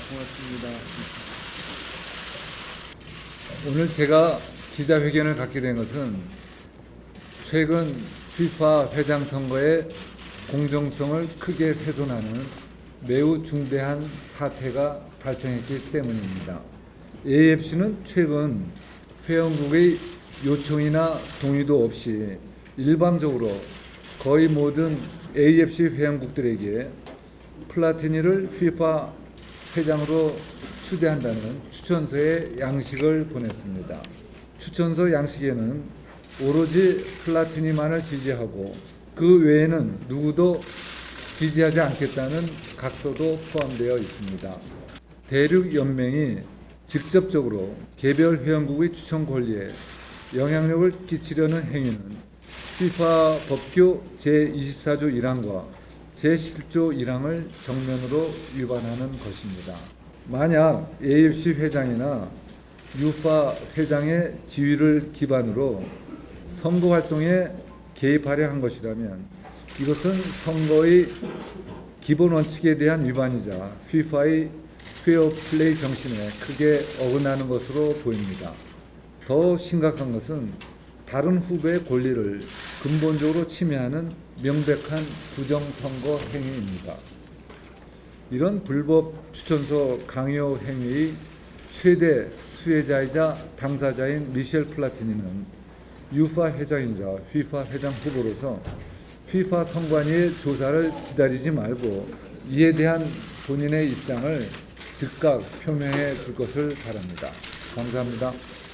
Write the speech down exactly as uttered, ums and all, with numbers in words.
고맙습니다. 오늘 제가 기자회견을 갖게 된 것은 최근 피파 회장 선거의 공정성을 크게 훼손하는 매우 중대한 사태가 발생했기 때문입니다. 에이에프씨는 최근 회원국의 요청이나 동의도 없이 일방적으로 거의 모든 에이에프씨 회원국들에게 플라티니를 피파 회장으로 추대한다는 추천서의 양식을 보냈습니다. 추천서 양식에는 오로지 플라티니만을 지지하고 그 외에는 누구도 지지하지 않겠다는 각서도 포함되어 있습니다. 대륙연맹이 직접적으로 개별 회원국의 추천 권리에 영향력을 끼치려는 행위는 피파 법규 제이십사조 일항과 제십일조 일항을 정면으로 위반하는 것입니다. 만약 에이에프씨 회장이나 유파 회장의 지위를 기반으로 선거 활동에 개입하려 한 것이라면 이것은 선거의 기본 원칙에 대한 위반이자 피파의 페어 플레이 정신에 크게 어긋나는 것으로 보입니다. 더 심각한 것은 다른 후보의 권리를 근본적으로 침해하는 명백한 부정선거 행위입니다. 이런 불법 추천서 강요 행위의 최대 수혜자이자 당사자인 미셸 플라티니는 유파 회장이자 피파 회장 후보로서 피파 선관위의 조사를 기다리지 말고 이에 대한 본인의 입장을 즉각 표명해 줄 것을 바랍니다. 감사합니다.